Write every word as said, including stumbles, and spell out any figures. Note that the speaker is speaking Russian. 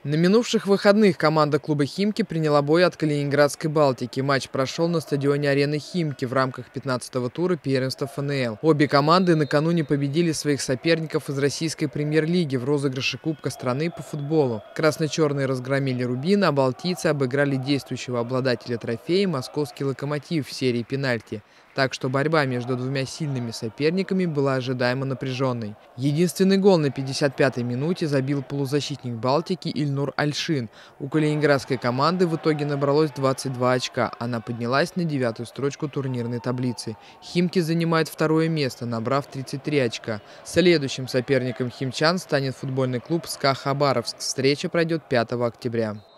На минувших выходных команда клуба «Химки» приняла бой от Калининградской «Балтики». Матч прошел на стадионе арены «Химки» в рамках пятнадцатого тура первенства эф эн эл. Обе команды накануне победили своих соперников из российской премьер-лиги в розыгрыше Кубка страны по футболу. Красно-черные разгромили «Рубин», а балтийцы обыграли действующего обладателя трофея «Московский Локомотив» в серии пенальти. Так что борьба между двумя сильными соперниками была ожидаемо напряженной. Единственный гол на пятьдесят пятой минуте забил полузащитник «Балтики» Ильнур Альшин. У калининградской команды в итоге набралось двадцать два очка. Она поднялась на девятую строчку турнирной таблицы. «Химки» занимает второе место, набрав тридцать три очка. Следующим соперником химчан станет футбольный клуб «СКА Хабаровск». Встреча пройдет пятого октября.